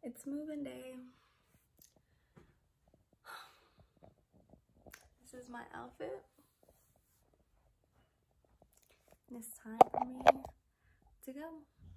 It's moving day. This is my outfit. And it's time for me to go.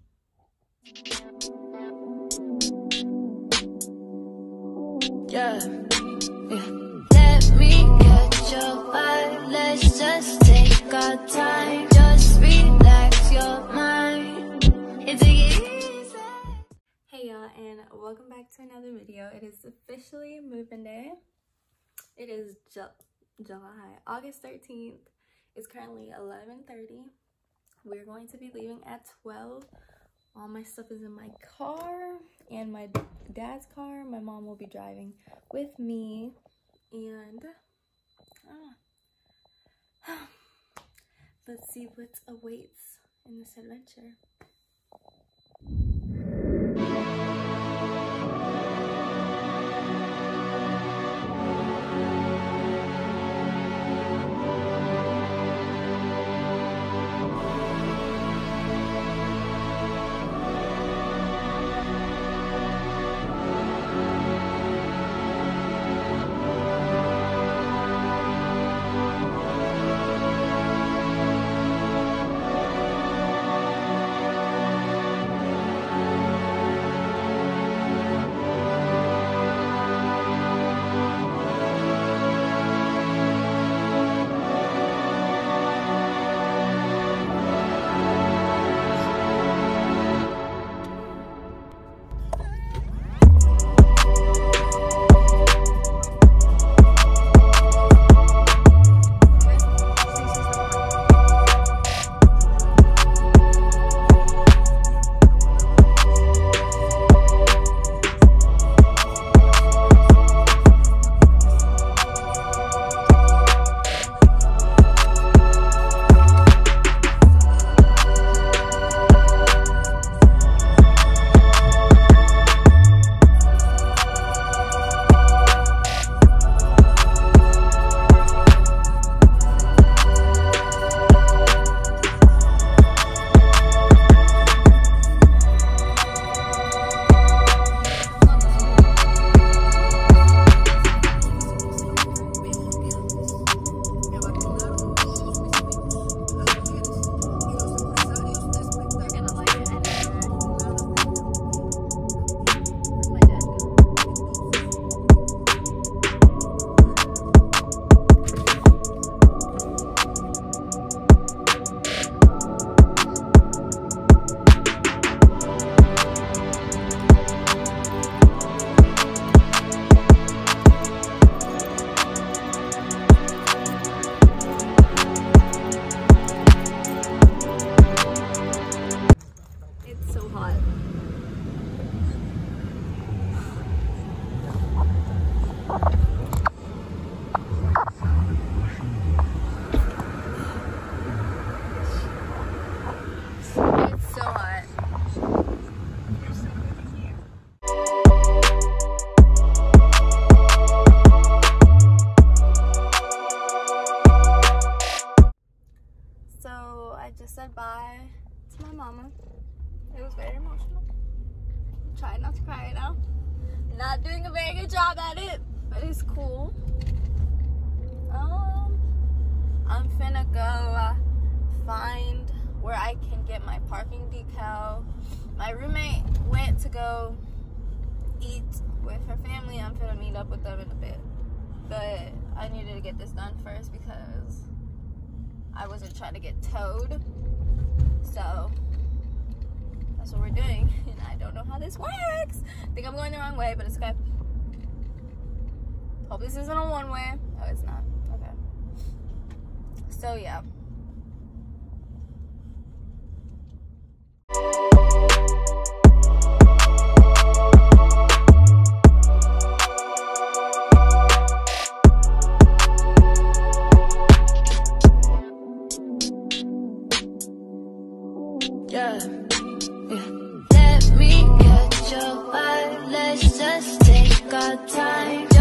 Yeah. Let me catch your vibe. Let's just take our time. Just relax your mind. It's easy. Hey y'all, and welcome back to another video. It is officially moving day. It is July, August 13th. It's currently 11:30. We're going to be leaving at 12. All my stuff is in my car and my dad's car. My mom will be driving with me, and let's see what awaits in this adventure. I just said bye to my mama. It was very emotional. I'm trying not to cry right now. Not doing a very good job at it, but it's cool. I'm finna go find where I can get my parking decal. My roommate went to go eat with her family. I'm finna meet up with them in a bit. But I needed to get this done first because I wasn't trying to get towed. So that's what we're doing. And I don't know how this works. I think I'm going the wrong way, but it's okay. Hope this isn't a one-way. Oh, it's not. Okay. So yeah. Yeah. Let me catch your vibe. Let's just take our time.